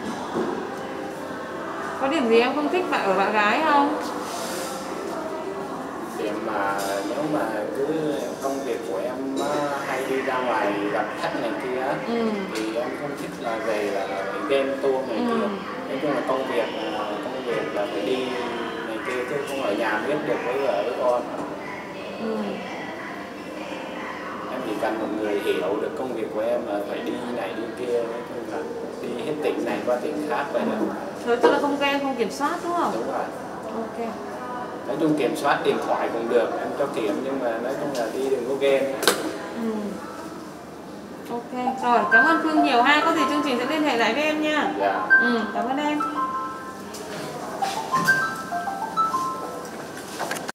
Có điểm gì em không thích bạn ở bạn gái không? điểm mà nếu mà cứ công việc của em á, hay đi ra ngoài gặp khách này kia á, Ừ. thì em không thích là về là phải game tour này Ừ. kia. Nói chung là công việc là công việc là phải đi này kia chứ không ở nhà biết được với vợ với con. Ừ. Em chỉ cần một người hiểu được công việc của em là phải đi này đi kia, nói chung là đi hết tỉnh này qua tỉnh khác vậy đó. Nói chung là không ghen, không kiểm soát đúng không? Đúng rồi. Ok. Nói chung kiểm soát điện thoại cũng được, em cho kiểm, nhưng mà nói chung là đi đừng có game. Ừ. Ok. Rồi, cảm ơn Phương nhiều ha. Có gì chương trình sẽ liên hệ lại với em nha. Dạ. Ừ, cảm ơn em.